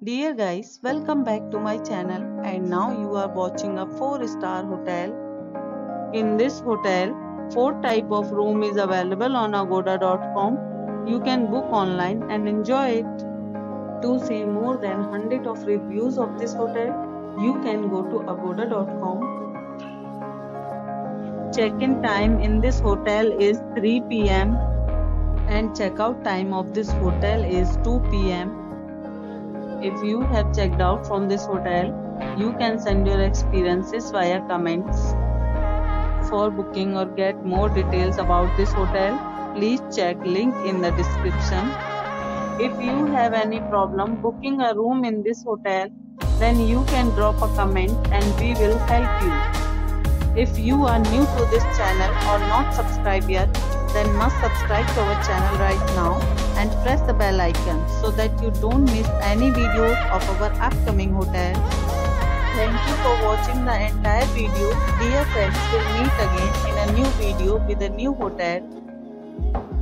Dear guys, welcome back to my channel and now you are watching a 4-star hotel. In this hotel, 4 type of room is available on agoda.com. You can book online and enjoy it. To see more than 100 of reviews of this hotel, you can go to agoda.com. Check-in time in this hotel is 3 p.m. and check-out time of this hotel is 2 p.m. If you have checked out from this hotel, you can send your experiences via comments. For booking or get more details about this hotel, please check link in the description. If you have any problem booking a room in this hotel, then you can drop a comment and we will help you. If you are new to this channel or not subscribed yet, then must subscribe to our channel right now and press the bell icon so that you don't miss any videos of our upcoming hotel. Thank you for watching the entire video. Dear friends, we'll meet again in a new video with a new hotel.